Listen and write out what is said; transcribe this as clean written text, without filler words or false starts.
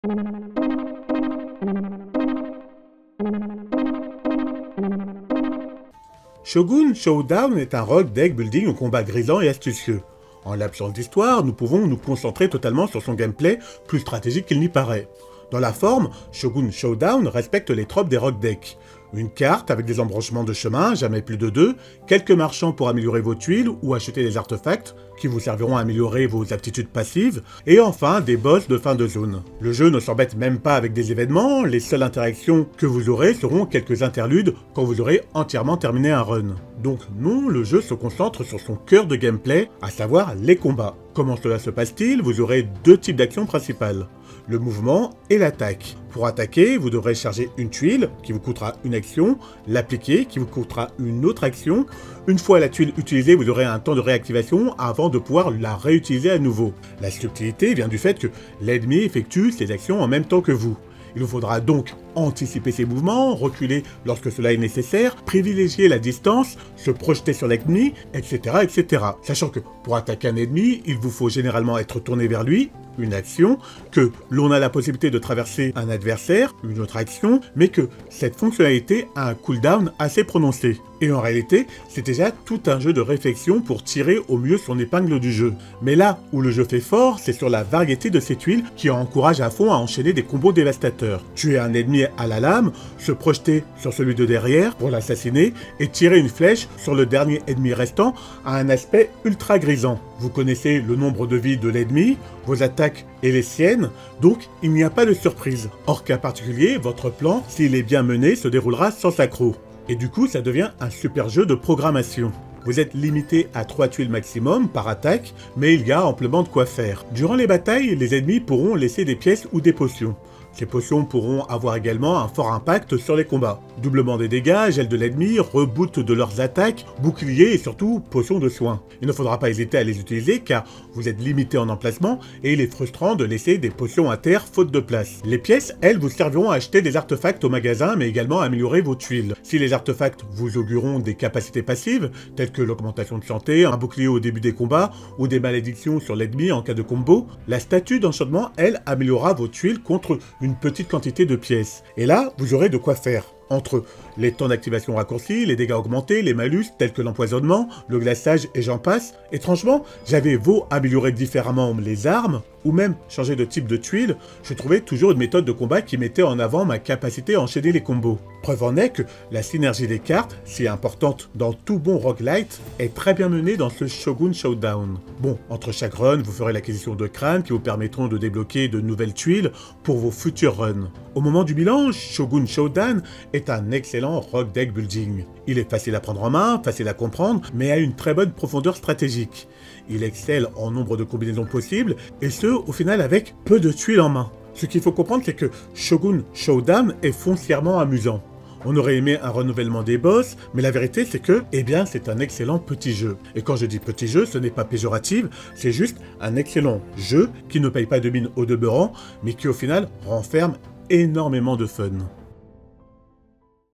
Shogun Showdown est un rogue deck building au combat grisant et astucieux. En l'absence d'histoire, nous pouvons nous concentrer totalement sur son gameplay, plus stratégique qu'il n'y paraît. Dans la forme, Shogun Showdown respecte les tropes des rogue decks. Une carte avec des embranchements de chemin, jamais plus de 2, quelques marchands pour améliorer vos tuiles ou acheter des artefacts qui vous serviront à améliorer vos aptitudes passives, et enfin des boss de fin de zone. Le jeu ne s'embête même pas avec des événements, les seules interactions que vous aurez seront quelques interludes quand vous aurez entièrement terminé un run. Donc non, le jeu se concentre sur son cœur de gameplay, à savoir les combats. Comment cela se passe-t-il? Vous aurez deux types d'actions principales. Le mouvement et l'attaque. Pour attaquer, vous devrez charger une tuile, qui vous coûtera une action, l'appliquer, qui vous coûtera une autre action. Une fois la tuile utilisée, vous aurez un temps de réactivation avant de pouvoir la réutiliser à nouveau. La subtilité vient du fait que l'ennemi effectue ses actions en même temps que vous. Il vous faudra donc anticiper ses mouvements, reculer lorsque cela est nécessaire, privilégier la distance, se projeter sur l'ennemi, etc., etc. Sachant que pour attaquer un ennemi, il vous faut généralement être tourné vers lui, une action, que l'on a la possibilité de traverser un adversaire, une autre action, mais que cette fonctionnalité a un cooldown assez prononcé. Et en réalité, c'est déjà tout un jeu de réflexion pour tirer au mieux son épingle du jeu. Mais là où le jeu fait fort, c'est sur la variété de ses tuiles qui encourage à fond à enchaîner des combos dévastateurs. Tuer un ennemi à la lame, se projeter sur celui de derrière pour l'assassiner et tirer une flèche sur le dernier ennemi restant a un aspect ultra grisant. Vous connaissez le nombre de vies de l'ennemi, vos attaques et les siennes, donc il n'y a pas de surprise. Hors cas particulier, votre plan, s'il est bien mené, se déroulera sans accroc. Et du coup, ça devient un super jeu de programmation. Vous êtes limité à 3 tuiles maximum par attaque, mais il y a amplement de quoi faire. Durant les batailles, les ennemis pourront laisser des pièces ou des potions. Ces potions pourront avoir également un fort impact sur les combats. Doublement des dégâts, gel de l'ennemi, reboot de leurs attaques, bouclier et surtout potions de soins. Il ne faudra pas hésiter à les utiliser car vous êtes limité en emplacement et il est frustrant de laisser des potions à terre faute de place. Les pièces, elles, vous serviront à acheter des artefacts au magasin mais également à améliorer vos tuiles. Si les artefacts vous augureront des capacités passives, telles que l'augmentation de santé, un bouclier au début des combats ou des malédictions sur l'ennemi en cas de combo, la statue d'enchantement, elle, améliorera vos tuiles contre une petite quantité de pièces. Et là, vous aurez de quoi faire. Entre les temps d'activation raccourcis, les dégâts augmentés, les malus tels que l'empoisonnement, le glaçage et j'en passe, étrangement, j'avais beau améliorer différemment les armes, ou même changer de type de tuile, je trouvais toujours une méthode de combat qui mettait en avant ma capacité à enchaîner les combos. Preuve en est que la synergie des cartes, si importante dans tout bon roguelite, est très bien menée dans ce Shogun Showdown. Bon, entre chaque run, vous ferez l'acquisition de crânes qui vous permettront de débloquer de nouvelles tuiles pour vos futurs runs. Au moment du bilan, Shogun Showdown est un excellent rogue deck building. Il est facile à prendre en main, facile à comprendre, mais a une très bonne profondeur stratégique. Il excelle en nombre de combinaisons possibles, et ce, au final, avec peu de tuiles en main. Ce qu'il faut comprendre, c'est que Shogun Showdown est foncièrement amusant. On aurait aimé un renouvellement des boss, mais la vérité c'est que, eh bien, c'est un excellent petit jeu. Et quand je dis petit jeu, ce n'est pas péjoratif, c'est juste un excellent jeu qui ne paye pas de mine au demeurant, mais qui au final renferme énormément de fun.